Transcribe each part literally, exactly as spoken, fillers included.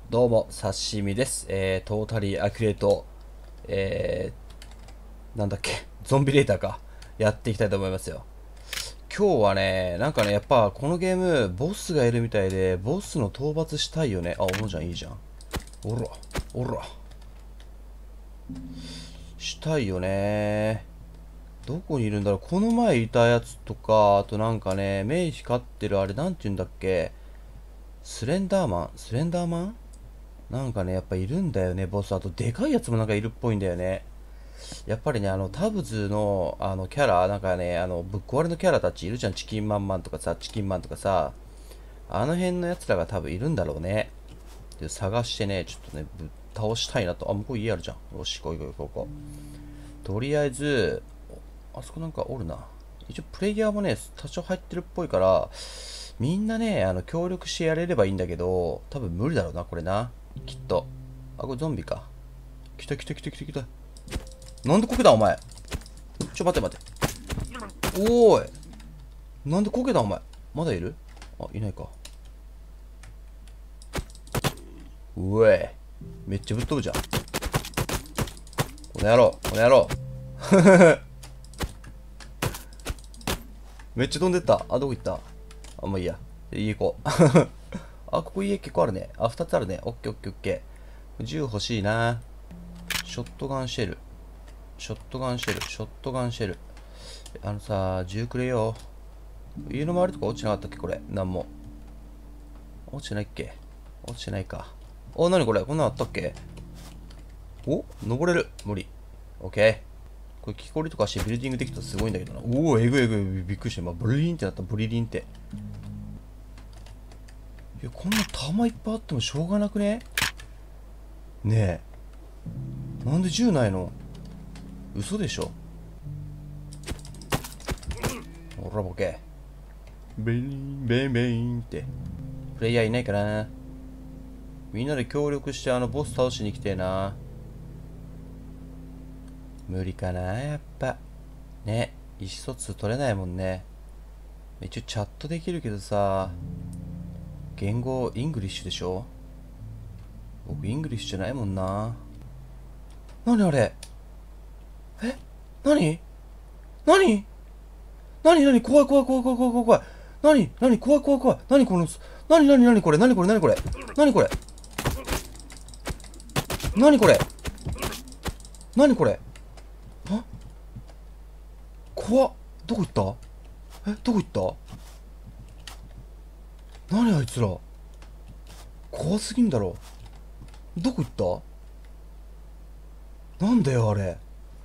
どうも、刺身です。えー、トータリーアキュレート、えー、なんだっけ、ゾンビレーターか。やっていきたいと思いますよ。今日はね、なんかね、やっぱこのゲーム、ボスがいるみたいで、ボスの討伐したいよね。あ、おのちゃんいいじゃん。おら、おら。したいよね。どこにいるんだろう。この前いたやつとか、あとなんかね、目光ってるあれ、なんて言うんだっけ。スレンダーマンスレンダーマンなんかね、やっぱいるんだよね、ボス。あと、でかいやつもなんかいるっぽいんだよね。やっぱりね、あの、タブズの、あの、キャラ、なんかね、あの、ぶっ壊れのキャラたちいるじゃん。チキンマンマンとかさ、チキンマンとかさ、あの辺のやつらが多分いるんだろうね。で、探してね、ちょっとね、ぶっ倒したいなと。あ、向こう家あるじゃん。よし、こう行こう行こう行こう。とりあえず、あそこなんかおるな。一応、プレイヤーもね、多少入ってるっぽいから、みんなね、あの、協力してやれればいいんだけど、多分無理だろうな、これな。きっと。あ、これゾンビか。来た来た来た来た来た。なんでこけたお前。ちょ、待って待って。おーい。なんでこけたお前。まだいる？あ、いないか。うえ。めっちゃぶっ飛ぶじゃん。この野郎、この野郎。めっちゃ飛んでった。あ、どこ行った？あ、もういいや。家行こう。あ、ここ家結構あるね。あ、二つあるね。オッケーオッケーオッケー。銃欲しいな。ショットガンシェル。ショットガンシェル。ショットガンシェル。あのさ、銃くれよ。家の周りとか落ちなかったっけこれ。なんも。落ちてないっけ？落ちてないか。お、なにこれ？こんなんあったっけ？お？登れる。無理。オッケー。これ木こりとかしてビルディングできたらすごいんだけどな。おお、えぐいえぐい。びっくりして。まあ、ブリリンってなった。ブリリンって。いや、こんな弾いっぱいあってもしょうがなくね？ねえ。なんで銃ないの？嘘でしょ？ほらボケ。ベイン、ベイン、ベインって。プレイヤーいないかな？みんなで協力してあのボス倒しに来てえな。無理かなやっぱ。ね、意思疎通取れないもんね。一応チャットできるけどさ、言語イングリッシュでしょ？僕イングリッシュじゃないもんな。なにあれ？え？なに？なに？なになに？怖い怖い怖い怖い怖い怖い怖い。なになに？怖い怖い怖い。なにこの、なになになにこれ？なにこれ？なにこれ？なにこれ？なにこれ？なにこれ？あ、怖っ。どこ行った？え、どこ行った？なにあいつら。怖すぎんだろ。どこ行った？なんだよあれ。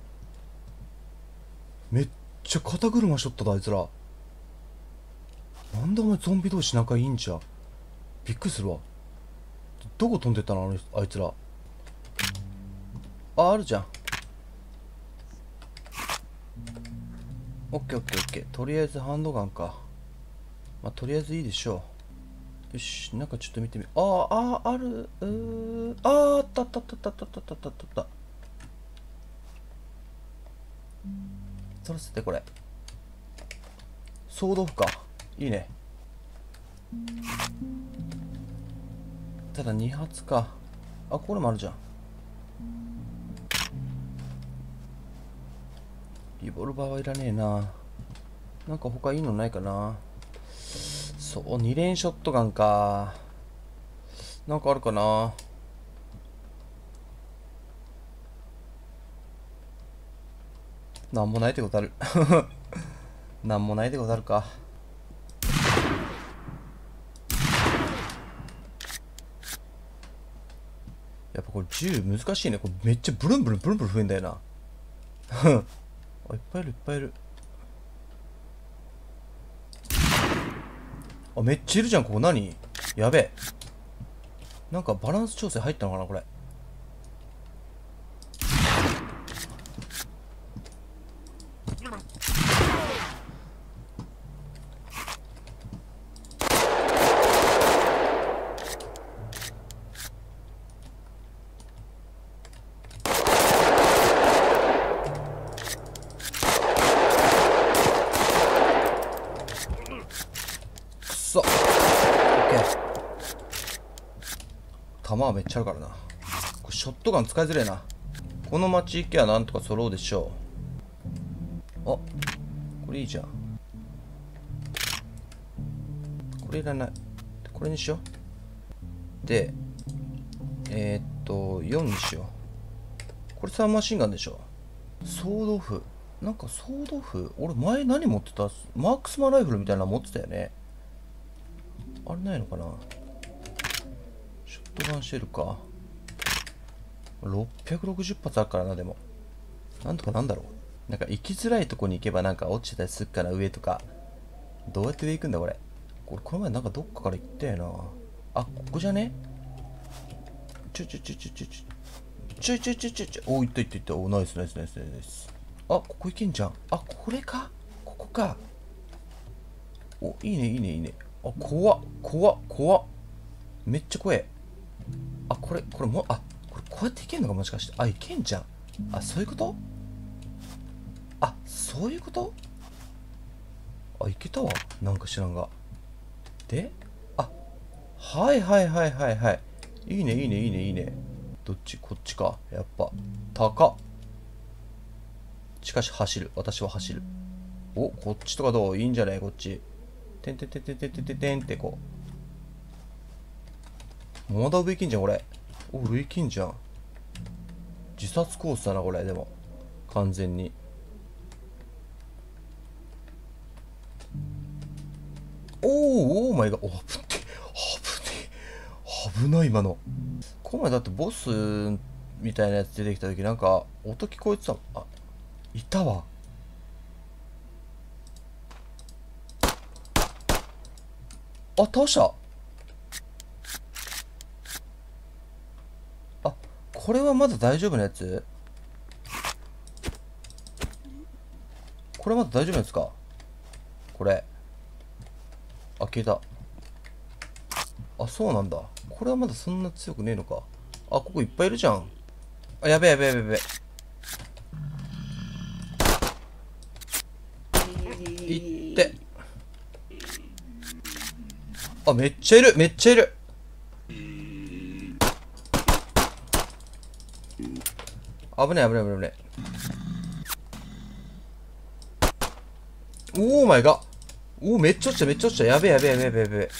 めっちゃ肩車しとっただあいつら。なんでお前ゾンビ同士仲いいんじゃ。びっくりするわ。どこ飛んでったのあのあいつら。あ、あるじゃん。オッケーオッケーオッケー。とりあえずハンドガンか。まあ、とりあえずいいでしょう。よし、なんかちょっと見てみ。あー、あー、ある。うー、あー、あったあったあったあったあったあったあったあった。取らせてこれ。ソードオフか。いいね。ただに発か。あ、これもあるじゃん。リボルバーはいらねえな。なんか他いいのないかな。そう、に連ショットガンか。なんかあるかな。なんもないでござる。なんもないでござるか。やっぱこれ銃難しいね。これめっちゃブルンブルンブルンブルン増えんだよな。あ、いっぱいいるいっぱいいる。あ、めっちゃいるじゃん、ここ何？やべえ。なんかバランス調整入ったのかな、これ。くそ。オッケー。 弾はめっちゃあるからな。これショットガン使いづれえな。この街行けばなんとか揃うでしょう。あ、これいいじゃん。これいらない。これにしよう。で、えー、っと、よんにしよう。これサーマシンガンでしょ。ソードオフ。なんかソードオフ、俺前何持ってた？マークスマンライフルみたいなの持ってたよね。あれないのかな。ショットガンシェルか。ろっぴゃくろくじゅう発あるからな、でも。なんとかなんだろう。なんか行きづらいとこに行けばなんか落ちてたりすっから、上とか。どうやって上行くんだ、これ。これ、この前なんかどっかから行ったよな。あ、ここじゃね？ちょちょちょちょちょちょ。ちょいちょいちょいちょいちょい。お、行った行った行った。お、ナイスナイスナイスナイス。あ、ここ行けんじゃん。あ、これか。ここか。お、いいねいいねいいね。あ、怖っ怖っ怖っ。めっちゃ怖え。あ、これ、これも、あ、これこうやっていけんのかもしかして。あ、いけんじゃん。あ、そういうこと？あ、そういうこと？あ、いけたわ。なんか知らんが。で、あ、はいはいはいはいはい。いいねいいねいいねいいね。どっち？こっちか。やっぱ。高っ。しかし走る。私は走る。お、こっちとかどう？いいんじゃない？こっち。てんてんてんてんてんてんてんてんってこう。まだ上行けんじゃん、これ。お、上行けんじゃん。自殺コースだな、これ。でも。完全に。おー、おーマイガー。お、危ねえ。危ねえ。危ない、今の。この前だってボスみたいなやつ出てきた時なんか音聞こえてた。あ、いたわ。あ、倒した。あ、これはまだ大丈夫なやつ？これまだ大丈夫なやつか？これ。あ、消えた。あ、そうなんだ。これはまだそんな強くねえのか。あ、ここいっぱいいるじゃん。あ、やべえやべえやべえやべえ。いって。あ、めっちゃいるめっちゃいる。危ない危ない危ない危ない。おーマイガー。おーめっちゃ落ちためっちゃ落ちた。やべえやべえやべえやべえやべえ。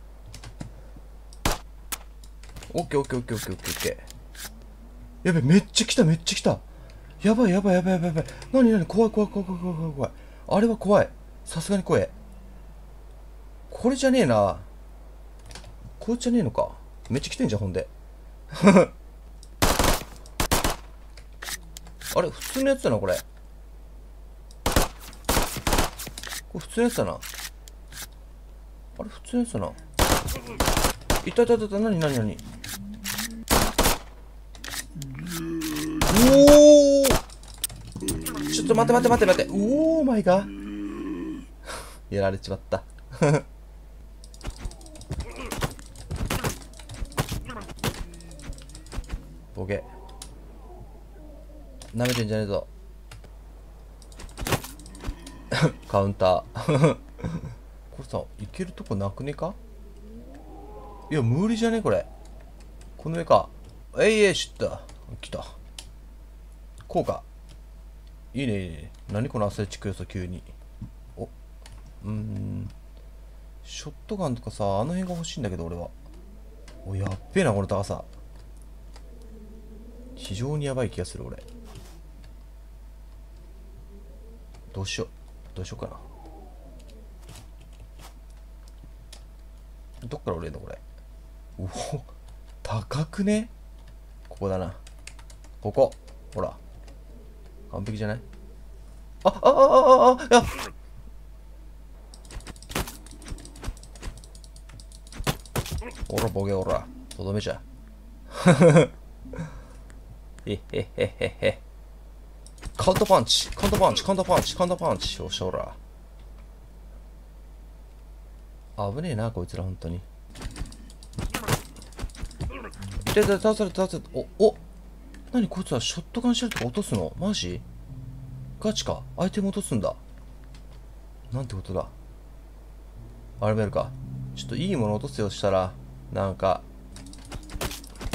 オッケーオッケーオッケーオッケーオッケーオッケー。やべえめっちゃ来ためっちゃ来た。やばいやばいやばいやばいやばい。なになに怖い怖い怖い怖い怖い怖い怖い。あれは怖い。さすがに怖い。これじゃねえな。こいつじゃねえのか。めっちゃ来てんじゃん、ほんで。あれ普通のやつだな、これ。これ普通のやつだな。あれ普通のやつだな。いたいたいたいた、なになになに。おおちょっと待って待って待って待って。おーマイガー。やられちまった。ボケ。舐めてんじゃねえぞ。カウンター。これさ、いけるとこなくねか？いや、無理じゃねこれ。この上か。えいえい、知った。来た。こうか。いいね、いいね。何このアスレチック要素急に。お。うーん。ショットガンとかさ、あの辺が欲しいんだけど、俺は。お、やっべえな、この高さ。非常にやばい気がする、俺。どうしよう。どうしようかな。どっから降りるのこれ。うお、高くね？ここだな。ここ。ほら。完璧じゃない？あ、あ、あ、あ、あ、あ、いや。ほら、ボケほら。とどめちゃ。へへへへへ。カウントパンチカウントパンチカウントパンチカウントパンチよっしゃほら。危ねえな、こいつら、ほんとに。いたいた、倒された、倒された。お、おなにこいつはショットガンシェルとか落とすの？マジ？ガチか。アイテム落とすんだ。なんてことだ。あれもやるか。ちょっといいもの落とすよしたら、なんか、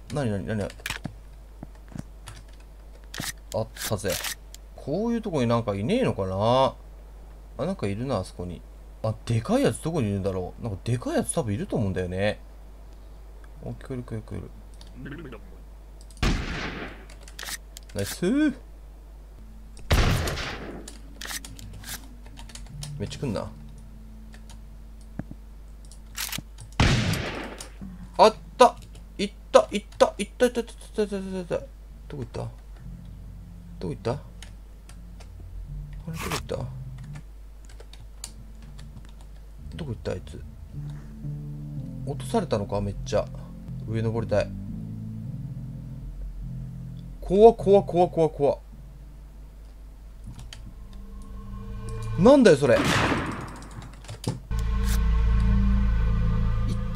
なになになに、あったぜ。こういうとこになんかいねえのかな。あ、なんかいるな、あそこに。あ、でかいやつどこにいるんだろう。なんかでかいやつ多分いると思うんだよね。お、聞こえる聞こえる聞こえる。ナイスー。めっちゃ来んな。あった、いったいったいったいったいったいったいったいったいった。どこ行った、どこ行った、あれどこ行った、どこ行ったあいつ。落とされたのか。めっちゃ上登りたい。怖っ怖っ怖っ怖っ怖っ。なんだよそれ。いった、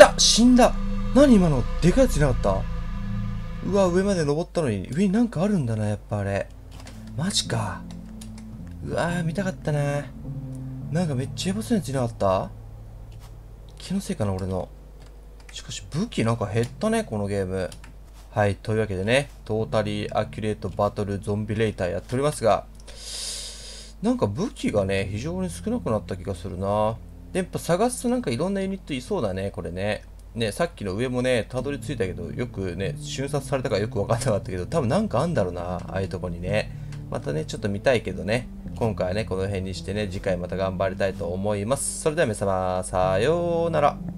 死んだ。何今の、でかいやついなかった。うわ、上まで登ったのに上になんかあるんだな、やっぱあれ。マジか。うわー、見たかったな。なんかめっちゃヤバそうなやついなかった。気のせいかな俺の。しかし武器なんか減ったね、このゲーム。はい、というわけでね、トータリーアキュレートバトルゾンビレイターやっておりますが、なんか武器がね、非常に少なくなった気がするな。で、やっぱ探すとなんかいろんなユニットいそうだね、これね。ね、さっきの上もね、たどり着いたけど、よくね、瞬殺されたかよくわかんなかったけど、多分なんかあんだろうな、ああいうとこにね。またね、ちょっと見たいけどね、今回はね、この辺にしてね、次回また頑張りたいと思います。それでは皆様、さようなら。